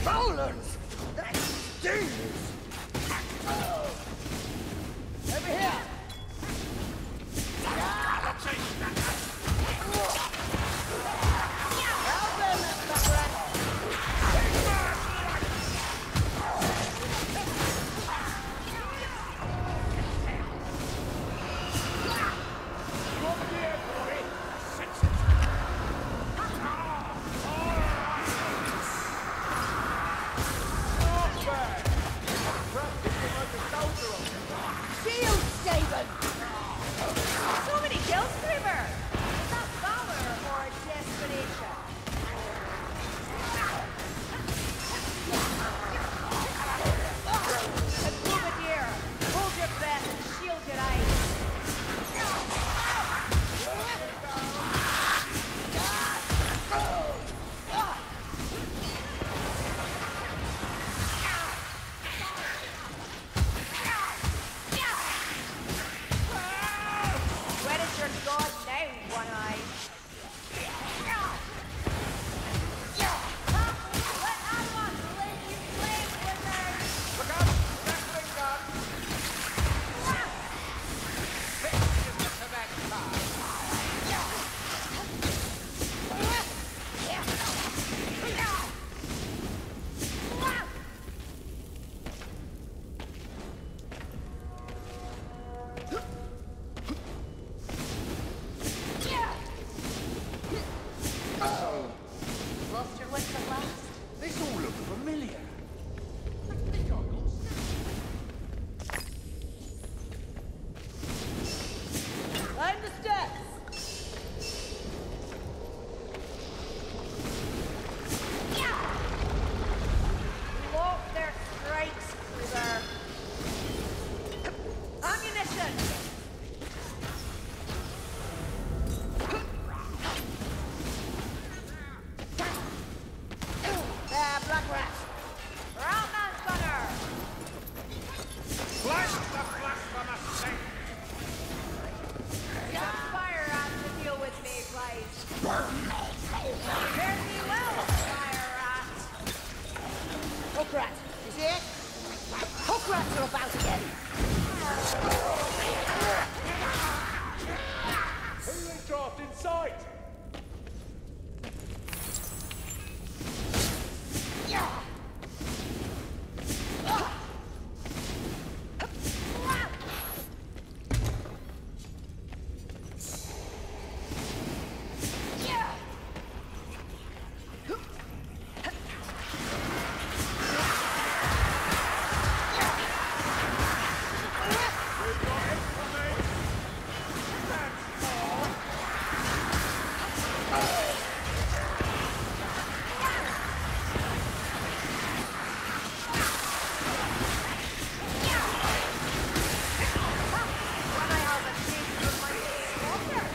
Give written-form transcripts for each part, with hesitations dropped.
Rollins! That stings! Over here! So many kills, Screamer! Is that valor or desperation? And Bouvier, hold your breath and shield your eyes. Where is your god now, One Eye? Let Alwan let you play with her! Look out! Grappling gun! This is the correct time. Lost your wits at last? This all look familiar. Climb the steps! Lock their strikes through their ammunition! Black Rat! Round man's gunner! Flash the blasphemous thing! Some fire rats to deal with me, please. Fare thee well, fire rat. Hook rat, you see it? Hook rats are about again. Healing draft in sight! When I have a taste of my slaughter.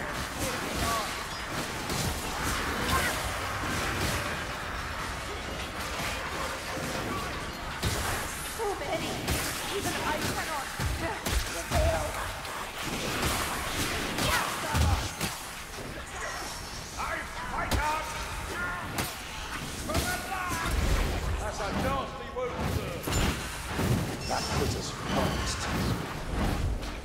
So many. Even I cannot. That's a nasty wound, sir. That puts us first.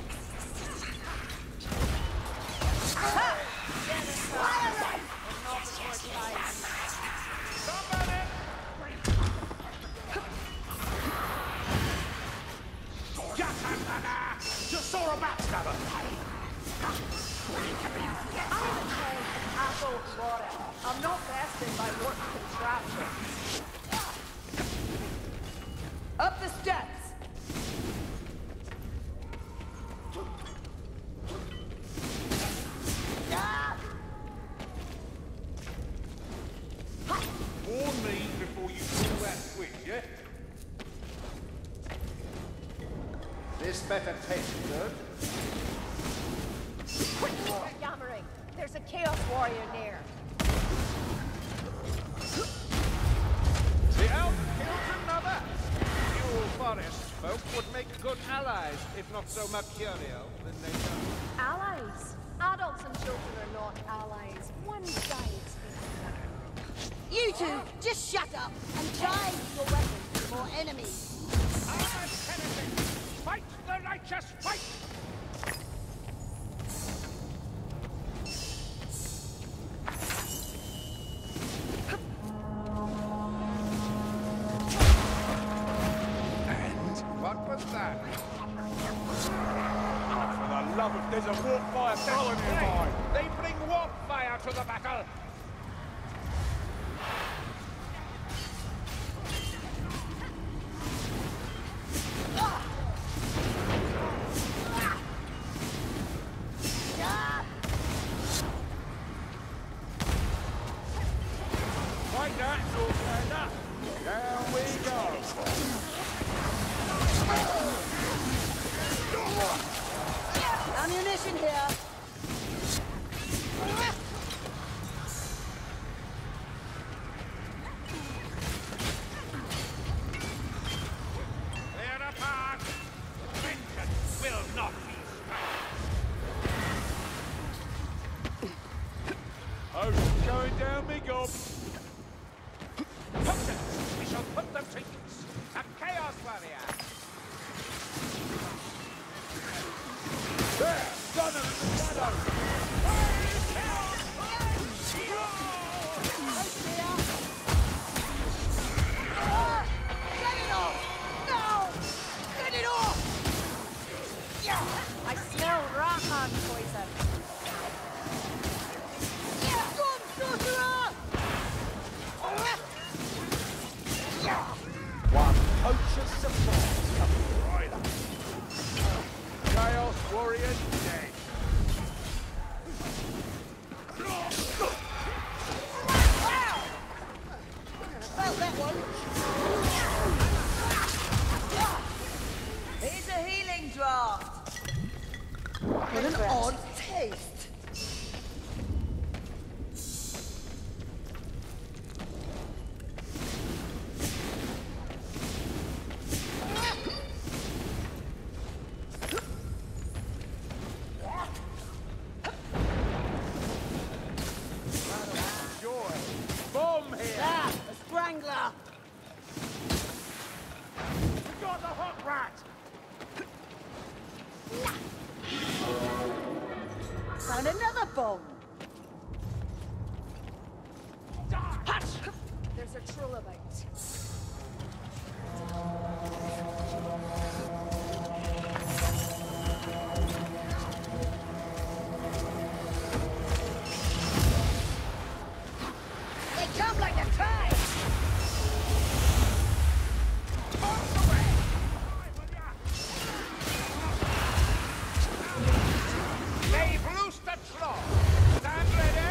Just saw a backstabber! Apple water. I'm not vested by work contraption. Up the steps! Warn me before you pull that switch, yeah? This better taste good. Quit yammering! There's a Chaos Warrior near. The elf killed another! You forest folk would make good allies, if not so mercurial than they are. Allies? Adults and children are not allies. One guides the other. You two, just shut up and try your your enemies. Armored Tennessee! Fight the righteous fight! What was that? For the love of... There's a warp fire thrower nearby. They bring warp fire to the battle! Like that, Zorkana. Down we go. Ammunition here. Clear apart! Vengeance will not be stopped! Ocean's going down me gob. Puppets! We shall put them to use! A Chaos Warrior! There! Stunner in the shadow! Get it off! No! Get it off! I smell Rakan poison. Storm Sorcerer! One poacher's surprise coming right up. Chaos Warrior dead. Wow! Felt that one. Here's a healing draft. With an odd taste. Joy. Bomb here. Ah, a strangler. We got the hot rat. Found another bomb. There's a trilobite. They come like a tide. They've loosed the troll! Stand ready!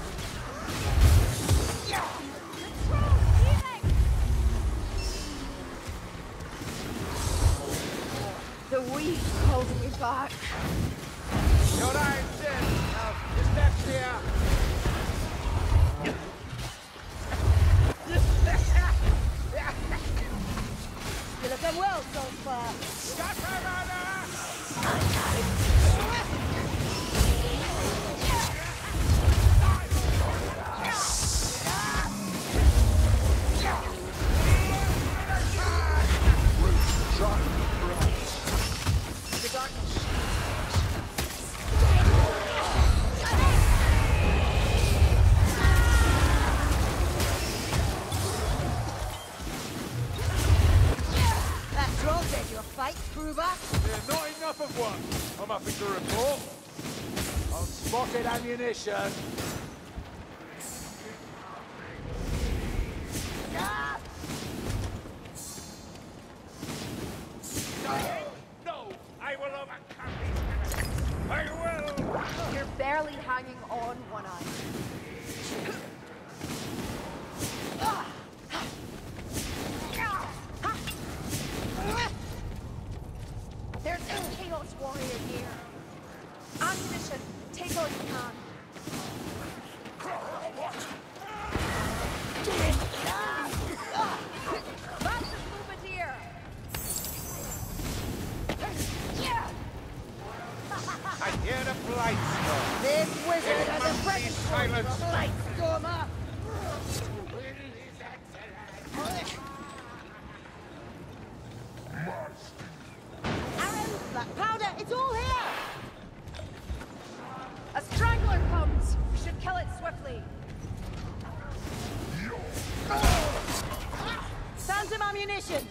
The weed calls me back. Your eyes in! Now, dyslexia! You're looking well so far. Gatarada! The darkness. That troll said your fight, Kruber. Yeah, not enough of one. I'm happy to report. I've spotted ammunition. No! I will overcome these enemies! I will! You're barely hanging on one eye. There's a Chaos Warrior here. Ammunition, take all you can. Fastest movement here. I hear the blight storm! This wizard It has must a be present for you, silenced. Blight Stormer. ammunition!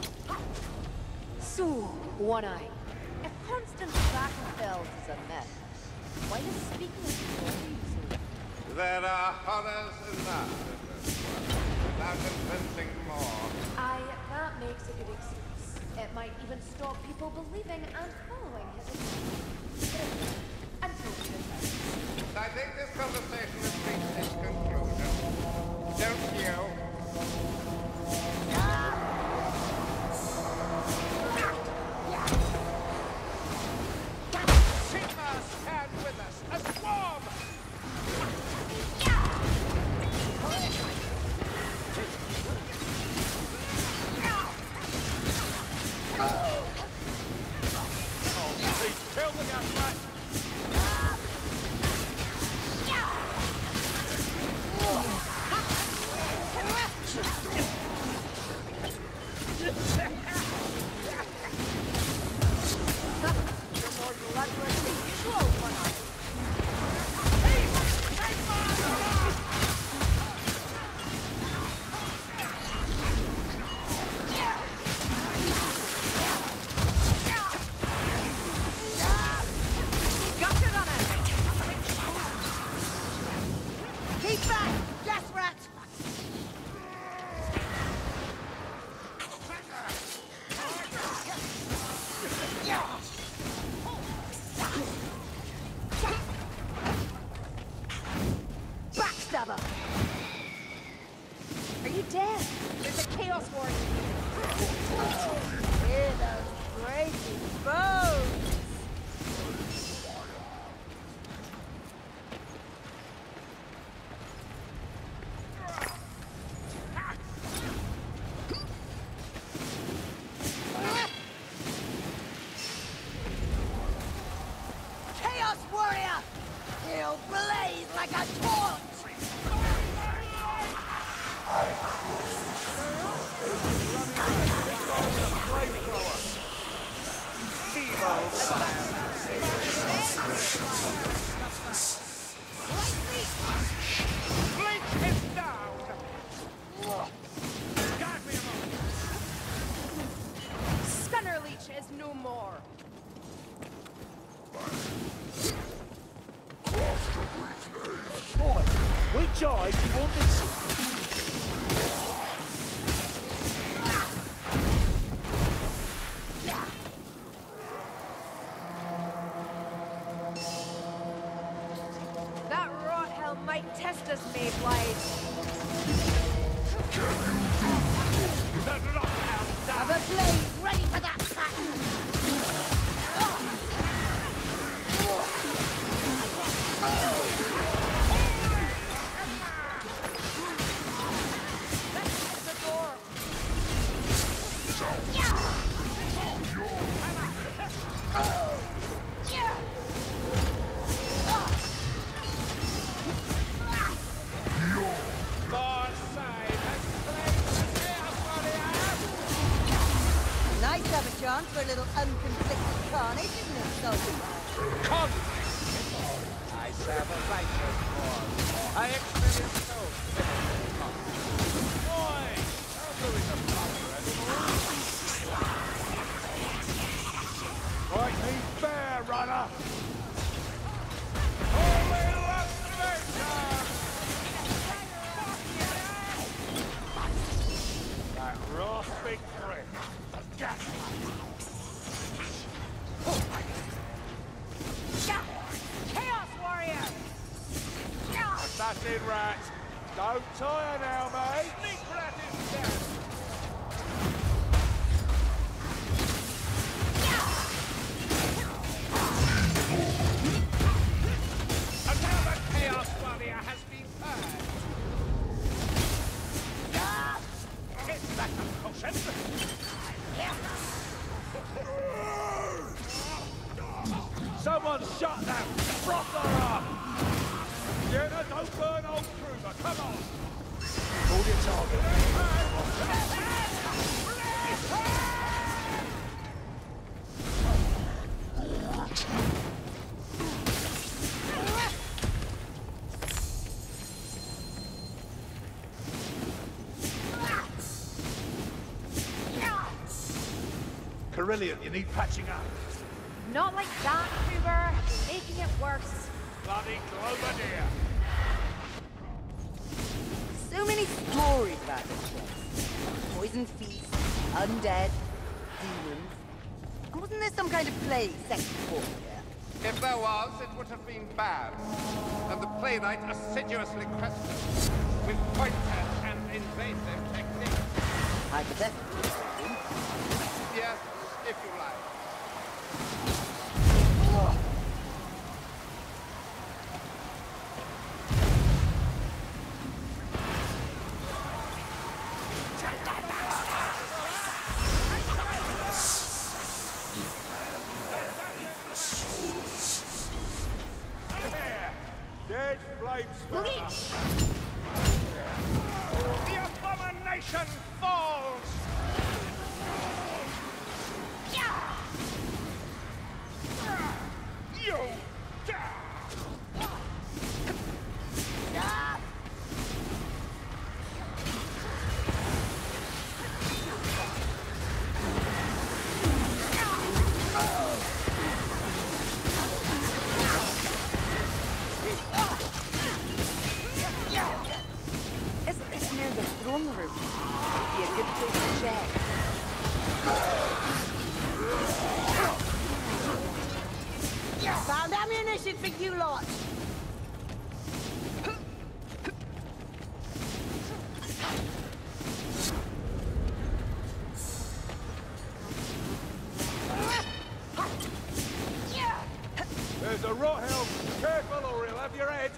So, One Eye, if constant battlefield is a myth, why is speaking of stories? There are horrors enough in this world, without inventing more. Aye, that makes a good excuse. It might even stop people believing and following his advice. Until then. I think this conversation has reached its conclusion. Don't you? Sigma, stand with us! A swarm! Kill the gas, Backstabber! Are you dead? There's a Chaos Warrior here. Hear those breaking bones! Chaos Warrior! He'll blaze like a torch! Blink him down! Guard me a moment! Stunner Leech is no more. boy. Which eye do you want this? That rot hell might test us, Mayblade. Have a blade ready for that pattern! That's the door! Nice to have a chance for a little unconflicted carnage, isn't it, Soldier? I serve a righteous cause. I experience no Boy! I'm doing the power anymore. Right, me fair, runner. Holy activation! That rasping threat. Chaos Warrior! Assassin rat. Don't tire now, mate. Sneak rat is dead! Another Chaos Warrior has been heard! Get back up, caution! Someone shut that frother up! Jenna, don't burn old Kruger, come on! Hold your target. Carillion, you need patching up. Not like that, Kruber. You're making it worse. Bloody Globadier. So many stories about this place. Poison feast, undead, demons. And wasn't there some kind of plague set before here? If there was, it would have been bad. And the Play Knight assiduously questioned with pointed and invasive techniques. Hypothetically speaking. Yes, if you like. Dead flames. The abomination falls! You! Isn't this near the throne room? Would be a good place to check. Found ammunition for you lot. There's a rot helm. Careful or he'll have your head.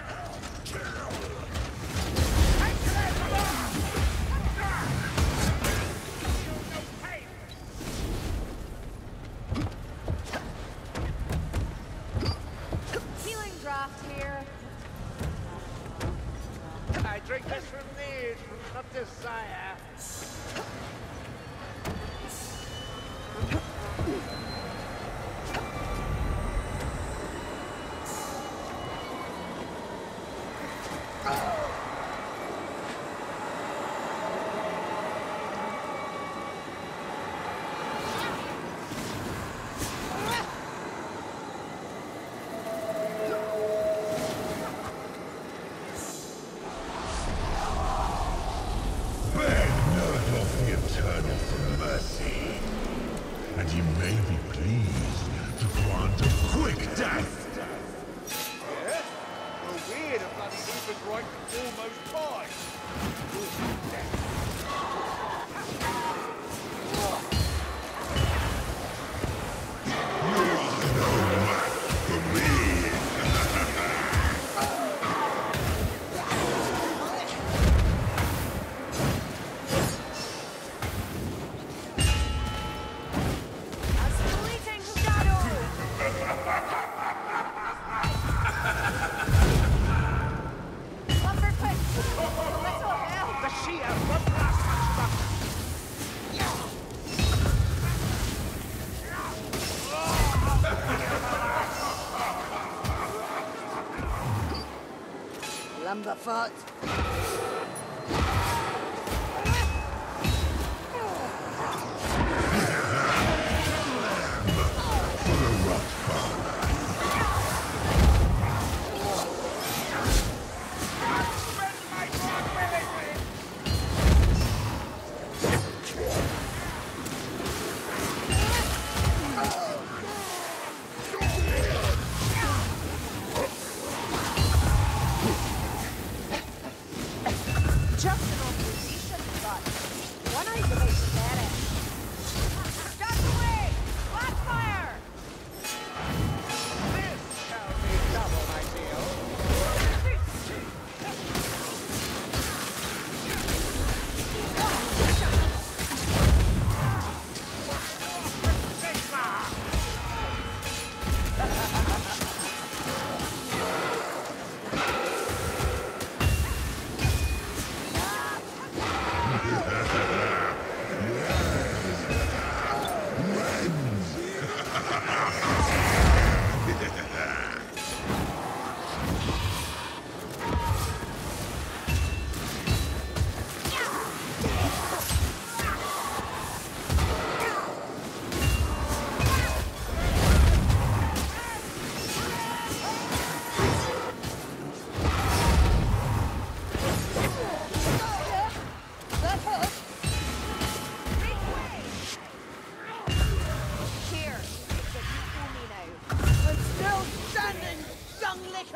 Healing draft here. I drink this from need, not desire. And you may be pleased to grant a quick death. Yeah? Well, weird, a bloody infant right almost by. Lumberfoot.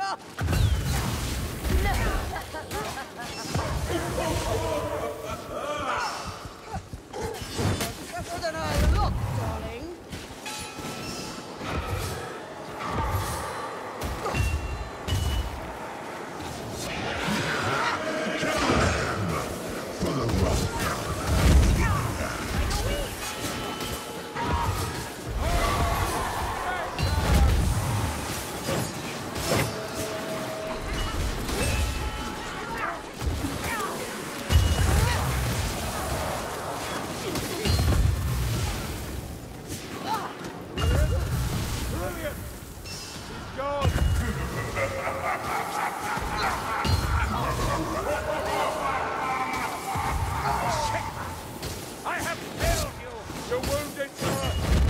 Better than I look, darling. For the rough. Brilliant! He's gone! I have killed you! You're wounded, sir!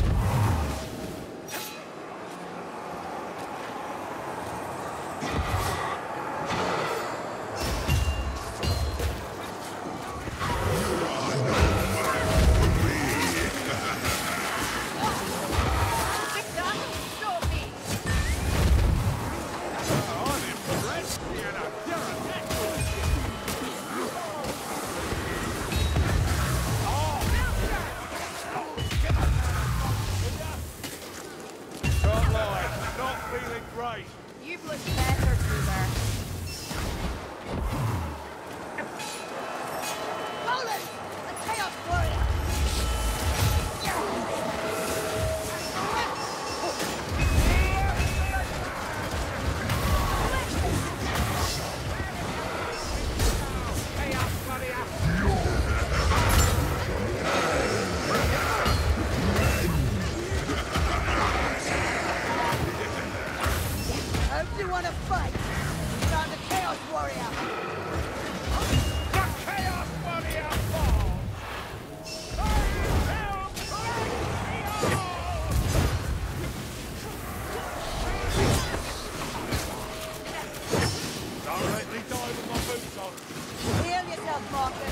I'm impressed, Fiona! You're a natural! Can't lie, not feeling great. You've looked better, Kruger. Roland! The Chaos Warrior! Hope you want to fight. I'm the Chaos Warrior. The Chaos Warrior falls! Directly die with my boots on. Heal yourself, Marcus.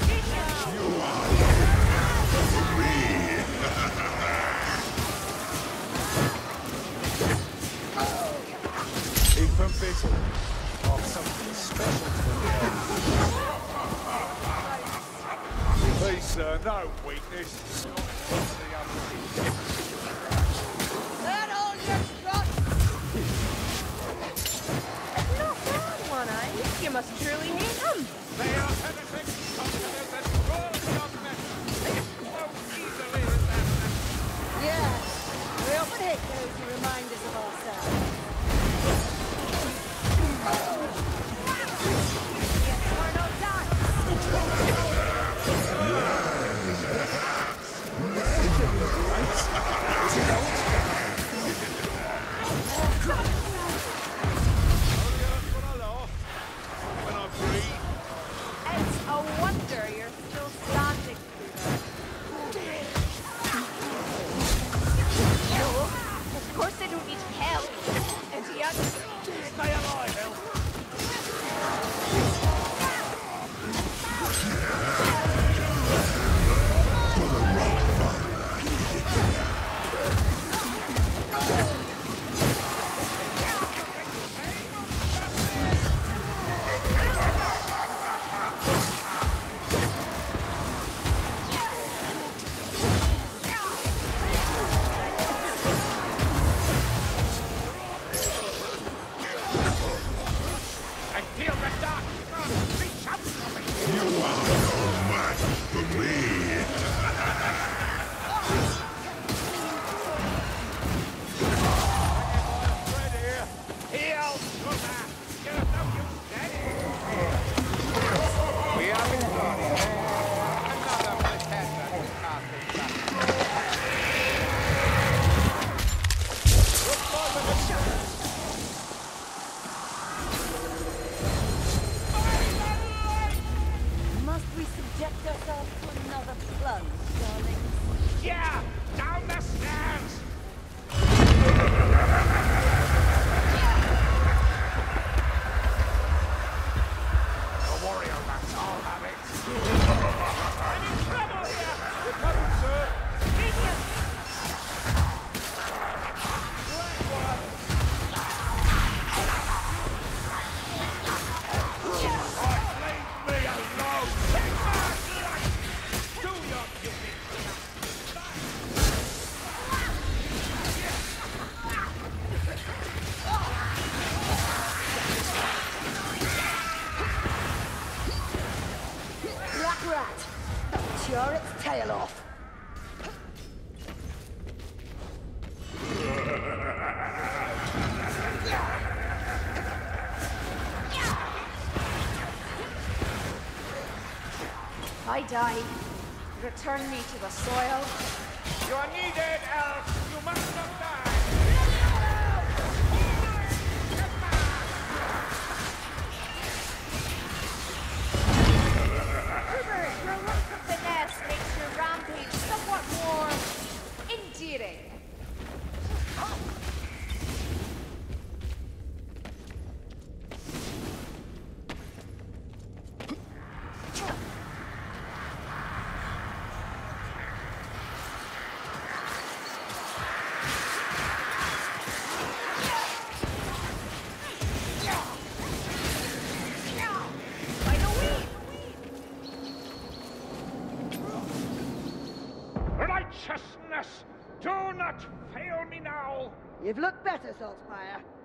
Keep them busy. Got something special for you. Please, sir, no weakness. That all your strut? Not bad, One-Eye. You must truly hate him. They are heretics, conquerors, and crawlers of men. So easily is that. Yes. We often hate those who remind us of ourselves. Yes, or no die. Only hurts when I laugh. When I breathe. It's a wonder you're tail off. I die. Return me to the soil. You are needed, elf! You must not die! Hubert, your look of finesse makes your rampage somewhat more endearing. Righteousness! Do not fail me now! You've looked better, Saltspire.